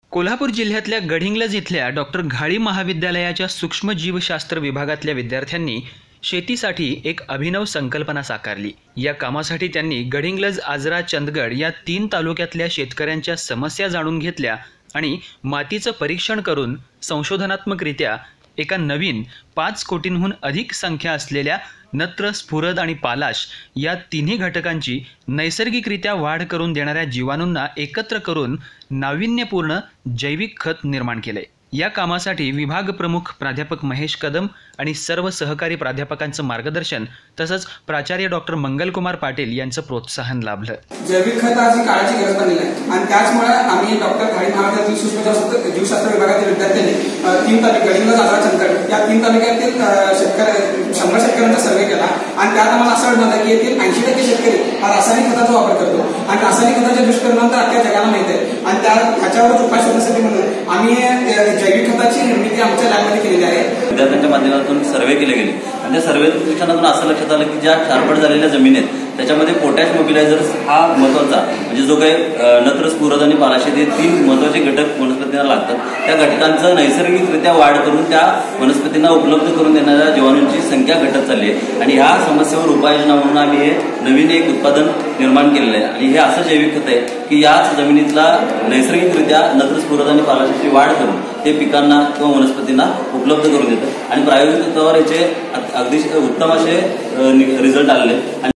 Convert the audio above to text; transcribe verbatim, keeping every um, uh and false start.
कोल्हापूर जिल्ह्यातल्या गडिंग्लज इथल्या डॉक्टर घाळी महाविद्यालयाच्या सूक्ष्मजीवशास्त्र विभागातल्या विद्यार्थ्यांनी शेतीसाठी एक अभिनव संकल्पना साकारली। या कामासाठी त्यांनी गडिंग्लज, आजरा, चंदगड या तीन तालुक्यातल्या शेतकऱ्यांच्या समस्या जाणून घेतल्या आणि मातीचं परीक्षण करून संशोधनात्मकरित्या एका नवीन पाच कोटींहून अधिक संख्या असलेल्या नत्र, स्फुरद आणि पालाश या तिन्ही घटकांची नैसर्गिकरित्या वाढ करून देणाऱ्या जीवाणूंना एकत्र करून नाविन्यपूर्ण जैविक खत निर्माण केले। या कामासाठी विभाग प्रमुख प्राध्यापक महेश कदम आणि सर्व सहकारी प्राध्यापकांचं मार्गदर्शन तसंच प्राचार्य डॉक्टर मंगलकुमार पाटील यांचं प्रोत्साहन लाभलं। जैविक खताची काळाची गरज बनलेली आहे आणि त्याचमुळे आम्ही डॉक्टर घाळी महाविद्यालयातील सूक्ष्मजीवशास्त्र जीवशास्त्र विभागातील विद्यार्थ्यांनी तीन तालुके गडिंग्लज, आजरा, चंदगड या तीन तालुक्यातील शेतकरी शंभर शेतकऱ्यांचा सर्वे केला आणि त्यात आम्हाला असं आढळलं की येथील ऐंशी टक्के शेतकरी हा रासायनिक खताचा वापर करतो आणि रासायनिक खताचे दुष्परिणाम तर अख्ख्या जगाला माहिती आहे आणि त्या ह्याच्यावर उपाय शोधण्यासाठी म्हणून आम्ही जैविक खताची निर्मिती आमच्या लॅबमध्ये केलेली आहे। विद्यार्थ्यांच्या माध्यमातून सर्वे केले गेले आणि त्या सर्वेक्षणातून असं लक्षात आलं की ज्या क्षारपट झालेल्या जमिनी आहेत त्याच्यामध्ये पोटॅश मोबिलायझर्स हा महत्वाचा म्हणजे जो काही नत्र, स्फुरद आणि पालाश हे तीन महत्वाचे घटक वनस्पतींना लागतात त्या घटकांचं नैसर्गिकरित्या वाढ करून त्या वनस्पतींना उपलब्ध करून देणाऱ्या जीवाणूंची संख्या घटत चालली आहे आणि ह्या समस्येवर उपाययोजना म्हणून आम्ही हे नवीन एक उत्पादन निर्माण केलेलं आहे आणि हे असं जैविक खत आहे की याच जमिनीतला नैसर्गिकरित्या नत्र, स्फुरद आणि पालाशाची वाढ करून ते पिकांना किंवा वनस्पतींना उपलब्ध करून देतं आणि प्रायोगिक तत्वावर याचे अगदी उत्तम असे रिझल्ट आलेले आहेत।